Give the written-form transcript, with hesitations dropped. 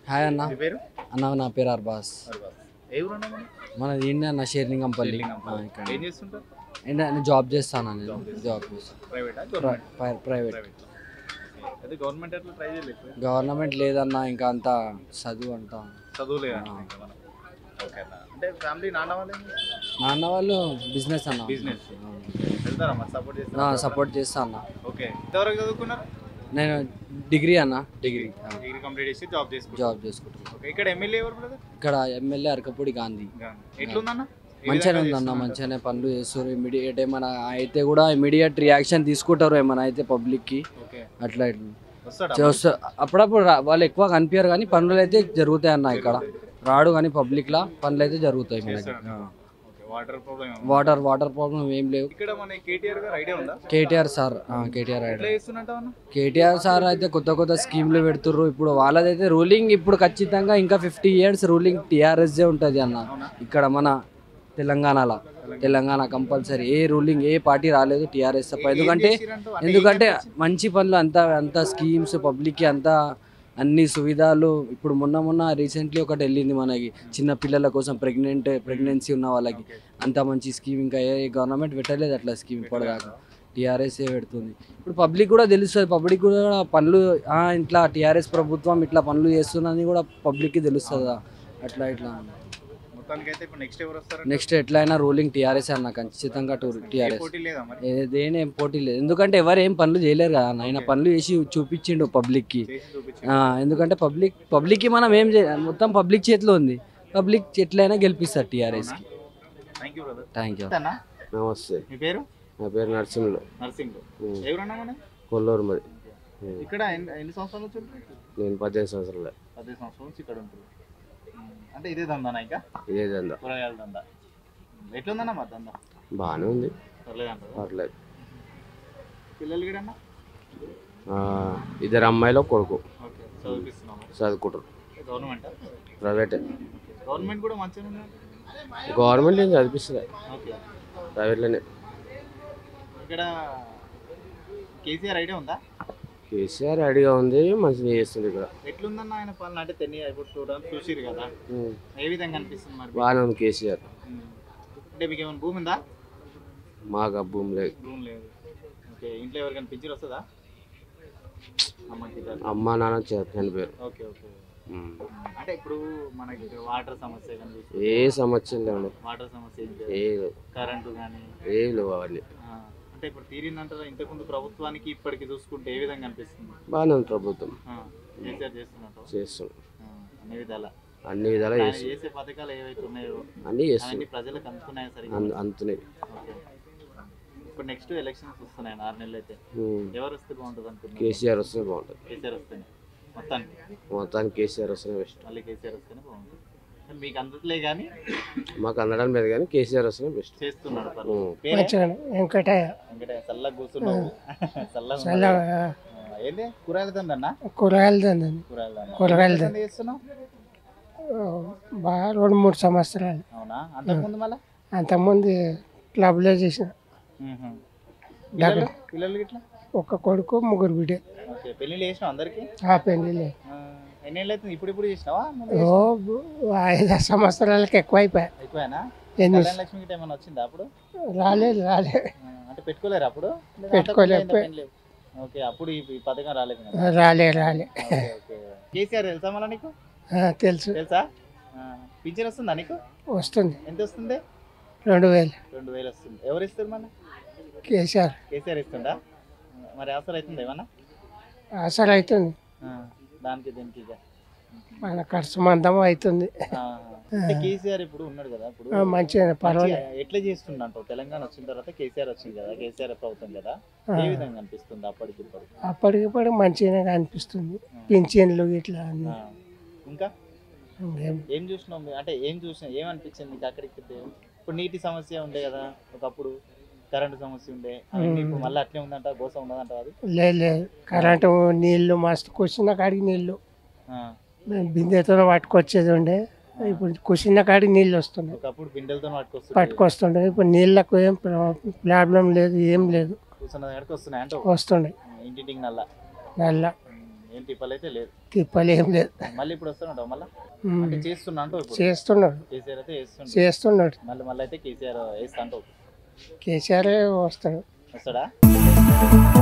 Hi అన్న. మీ పేరు? అన్న నా పేరు అర్బాస్. ఏ ఊరు అన్న? మనది ఏంటి అన్న షేర్లింగంపల్లి. ఇక్కడ ఏం చేస్తుంటారు? ఏంటంటే జాబ్ చేస్తాను. నేను జాబ్ చేస్తాను ప్రైవేట్. అదే గవర్నమెంట్ ఎట్లా ట్రై చేయలేదు? గవర్నమెంట్ లేదన్న, ఇంకా అంతా చదువు అంతా చదువు లేదా? ఓకే అన్న. అంటే ఫ్యామిలీ నాన్న వాళ్ళు బిజినెస్ అన్న. బిజినెస్ వెళ్తారా మరి? సపోర్ట్ చేస్తారా? సపోర్ట్ చేస్తా అన్న. ఓకే, ఎంతవరకు చదువుకున్నారు? నేను డిగ్రీ అన్న. డిగ్రీ కంప్లీట్ చేసి జాబ్ చేసుకుంటున్నాను. ఓకే, ఇక్కడ ఎమ్మెల్యే ఎవరు బ్రదర్? ఇక్కడ ఎమ్మెల్యే అరకపూడి గాంధీ. ఎట్లుందన్న? మంచిగానే ఉందన్న, మంచిగానే పనులు చేస్తారు. ఇమీడియట్ ఏమైనా అయితే కూడా ఇమీడియట్ రియాక్షన్ తీసుకుంటారు ఏమైనా అయితే పబ్లిక్కి. అట్లా చూస్తా అప్పుడప్పుడు వాళ్ళు ఎక్కువ కనిపించారు కానీ పనులు అయితే జరుగుతాయి అన్న. ఇక్కడ రాడు కానీ పబ్లిక్లా పనులు అయితే జరుగుతాయి మనకి. వాటర్ ప్రాబ్లం ఏం లేవు. కేటీఆర్ సార్ కేటీఆర్ సార్ అయితే కొత్త స్కీమ్లు పెడుతుర్రు. ఇప్పుడు వాళ్ళదైతే రూలింగ్ ఇప్పుడు ఖచ్చితంగా ఇంకా 50 years రూలింగ్ టీఆర్ఎస్ ఉంటుంది అన్న. ఇక్కడ మన తెలంగాణ కంపల్సరీ ఏ రూలింగ్ ఏ పార్టీ రాలేదు టీఆర్ఎస్ తప్ప. ఎందుకంటే మంచి పనులు అంతా స్కీమ్స్ పబ్లిక్కి అంతా అన్ని సువిధాలు. ఇప్పుడు మొన్న రీసెంట్లీ ఒకటి వెళ్ళింది మనకి, చిన్న పిల్లల కోసం ప్రెగ్నెన్సీ ఉన్న వాళ్ళకి అంత మంచి స్కీమ్ ఇంకా ఏ గవర్నమెంట్ పెట్టలేదు అట్లా స్కీమ్ ఇప్పటిదాకా. టీఆర్ఎస్ఏ పెడుతుంది. ఇప్పుడు పబ్లిక్ కూడా తెలుస్తుంది. పబ్లిక్ కూడా పనులు ఇట్లా టీఆర్ఎస్ ప్రభుత్వం ఇట్లా పనులు చేస్తున్నది కూడా పబ్లిక్కి తెలుస్తుందా అట్లా ఇట్లా. నెక్స్ట్ ఎట్లయినా రూలింగ్ టీఆర్ఎస్ అన్న, ఖచ్చితంగా టీఆర్ఎస్. ఏదేం పోటీ లేదు, ఎందుకంటే ఎవరు ఏం పనులు చేయలేరు కదా అన్న. ఆయన పనులు చేసి చూపించిండు పబ్లిక్కి. ఎందుకంటే పబ్లిక్కి మనం ఏం మొత్తం పబ్లిక్ చేతిలో ఉంది. పబ్లిక్ ఎట్లయినా గెలిపిస్తారు టీఆర్ఎస్కి. Thank you. నమస్తే. మీ పేరు? నా పేరు నరసింహులు. కొల్లూరు మరి. ఇక్కడ ఎన్ని సంవత్సరాలు వచ్చి? నేను 15 సంవత్సరాలు. 15 సంవత్సరాల నుంచి ఇక్కడ ఉంటుంది. అంటే ఇదే దందానా? ఇంకా ఇదే దందా, కూరగాయల దందా. ఎట్లుందన్నా మా దందా? బాగానే ఉంది, పర్లేదు. పిల్లలు కూడా ఇద్దరు అమ్మాయిలు కొడుకు చదువుకుంటారు. గవర్నమెంట్ ప్రైవేటే. గవర్నమెంట్ కూడా మంచిగా ఉంది. గవర్నమెంట్ ఏం చదివిస్తుంది, ప్రైవేట్లోనే. ఇక్కడ కేసీఆర్ ఐడియా ఉందా? కేసీఆర్ ఐడియా ఉంది, మంచిగా చేస్తుంది. ఇక్కడ ఎట్లుందన్న ఆయన పాలన? అంటే చూసిరు కదా, ఏ విధంగా అనిపిస్తుంది మరి? బాగానే ఉంది కేసీఆర్. అంటే మీకు ఏమైనా భూమి ఉందా? మాకు భూమి లేదు. ఓకే, ఇంట్లో ఎవరికైనా పింఛన్ వస్తుందా? అమ్మ నాన్న చనిపోయారు. ఓకే. అంటే ఇప్పుడు మనకి వాటర్ సమస్య కానీ ఏ సమస్య లేవు. వాటర్ సమస్య ఏ కరెంటు కానీ ఏం లేవు అవన్నీ. అంటే ఇప్పుడు తీరిందంటారా? ఇంతకుముందు ప్రభుత్వానికి ఇప్పటికి చూసుకుంటే ఏ విధంగా అనిపిస్తుంది? బాగానే ఉంది ప్రభుత్వం. చేస్తున్నాం అన్ని విధాలా చేసే పథకాలు ఏవైతే ఉన్నాయో అన్ని చేస్తున్నాం. ప్రజలకు అందుతున్నాయి సరిగ్గా? అందుతున్నాయి. ఇప్పుడు నెక్స్ట్ ఎలక్షన్స్ వస్తున్నాయి 6 నెలలు అయితే. ఎవరు వస్తే బాగుంటుంది అనుకుంటున్నారు? కేసీఆర్ వస్తే బాగుంటుంది. కేసీఆర్ వస్తేనే మొత్తానికి కేసీఆర్ వస్తేనే బెస్ట్. మళ్ళీ కేసీఆర్ వస్తేనే బాగుంటుంది. మీకు అందట్లే కానీ మాకు అందడం లేదు కానీ కేసీఆర్ వస్తేనే బెస్ట్. చేస్తున్నాడు. చల్లగా కూర్చున్నావు. ఏంటి కూరగాయలు తందన్నా? కూరగాయలు చేస్తున్నావు బాగా 2-3 సంవత్సరాలు. అవునా? అంతకుముందు మళ్ళీ అంతకుముందు క్లబ్లో చేసిన. పిల్లలు ఇట్లా ఒక కొడుకు 3 బిడ్డ. పెళ్లి చేసినావు అందరికి? పెళ్ళిలే. ఎన్ని ఏళ్ళు అవుతుంది? ఇప్పుడు చేసినావా? 5 సంవత్సరాలకి ఎక్కువైనా? లక్ష్మి గిట్ట ఏమైనా వచ్చిందా అప్పుడు? రాలేదు. అంటే పెట్టుకోలేరు అప్పుడు? ఓకే, అప్పుడు ఈ పథకం రాలేదు. కేసీఆర్ తెలుసా మళ్ళీ నీకు? తెలుసా? పింఛన్ వస్తుందా నీకు? వస్తుంది. ఎంత వస్తుంది? 2000 వస్తుంది. ఎవరు ఇస్తారు మళ్ళీ? కేసీఆర్ ఇస్తుందా? మరి అవసరం అవుతుంది ఏమన్నా? అవసరం అవుతుంది. దానికి దీనికి మన ఖర్చు మందం అవుతుంది. కేసీఆర్ ఇప్పుడు ఉన్నాడు కదా, ఇప్పుడు మంచిగా పర్వాలేదు. ఎట్లా చేస్తుండ? తెలంగాణ వచ్చిన తర్వాత కేసీఆర్ వచ్చింది కదా, కేసీఆర్ ప్రభుత్వం కదా, ఏ విధంగా అనిపిస్తుంది అప్పటికిప్పుడు మంచిగానే అనిపిస్తుంది. పింఛన్లు ఇట్లా ఇంకా ఏం చూసినావు? అంటే ఏమనిపించింది నీకు అక్కడికి? ఇప్పుడు నీటి సమస్య ఉండే కదా ఒకప్పుడు, కరెంటు సమస్య ఉండే, ఇప్పుడు మళ్ళీ అట్లే ఉందంట, గోసం ఉన్నదంట? అది లేదు. కరెంటు నీళ్లు మస్తు కూర్చున్న కాడికి నీళ్లు బిందెతో పట్టుకొచ్చేది ఉండే. ఇప్పుడు కూర్చున్న కాడికి నీళ్ళు వస్తున్నాయి. ఒకప్పుడు బిందెలతో పట్టుకొస్తుండే. ఇప్పుడు నీళ్ళకు ఏం ప్రాబ్లం లేదు, ఏం లేదు. వస్తున్నాయి. వస్తుండే ఇంటింటికి నల్ల. ఏం తిప్పలైతే లేదు. తిప్పలేం లేదు. మళ్ళీ ఇప్పుడు వస్తున్నాడు మళ్ళీ ఉమ్. అంటే చేస్తున్నా అంటూ ఇప్పుడు చేస్తున్నాడు కేసీఆర్ అయితే వేస్తుండే, చేస్తున్నాడు మళ్ళీ అయితే కేసీఆర్ వేస్తా అంటావు. కేసీఆర్ వస్తాడు. వస్తాడా?